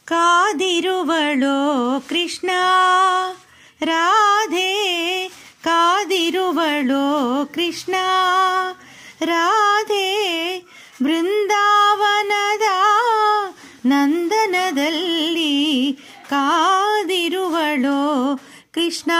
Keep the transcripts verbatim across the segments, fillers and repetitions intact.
ಕಾದಿರುವಳೋ ಕೃಷ್ಣ ರಾಧೆ ಕಾದಿರುವಳೋ ಕೃಷ್ಣ ರಾಧೆ ಬೃಂದಾವನದ ನಂದನದಲ್ಲಿ ಕಾದಿರುವಳೋ ಕೃಷ್ಣ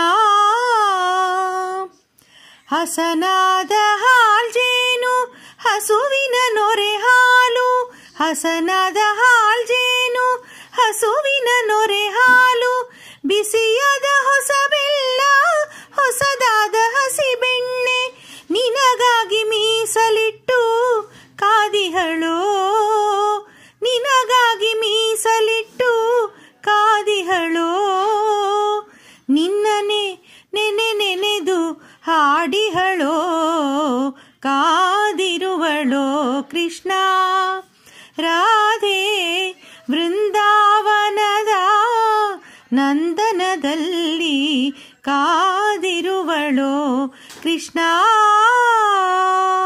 ಹಸನಾದ ಹಾಲ್ಜೇನು ಹಸುವಿನ ನೊರೆ ಹಾಲು ಹಸನಾದ ಹಾಲ್ಜೇನು ಹಸುವಿನ ನೊರೆ ಹಾಲು ಬಿಸಿಯಾದ ಹೊಸ ಬೆಲ್ಲ ಹೊಸದಾದ ಹಸಿ ಬೆಣ್ಣೆ ನಿನಗಾಗಿ ಮೀಸಲಿಟ್ಟು ಕಾದಿಹಳೋ ನಿನಗಾಗಿ ಮೀಸಲಿಟ್ಟು ಕಾದಿಹಳೋ ನಿನ್ನನೆ ನೆನೆ ನೆನೆದು ಹಾಡಿಹಳೋ ಕಾದಿರುವಳೋ ಕೃಷ್ಣ ರಾಧೆ ಬೃಂದಾವನದ ನಂದನದಲ್ಲಿ ಕಾದಿರುವಳೋ ಕೃಷ್ಣ.